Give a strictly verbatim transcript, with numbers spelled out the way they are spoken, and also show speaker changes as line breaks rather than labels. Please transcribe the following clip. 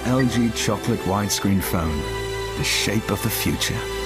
L G Chocolate widescreen phone, the shape of the future.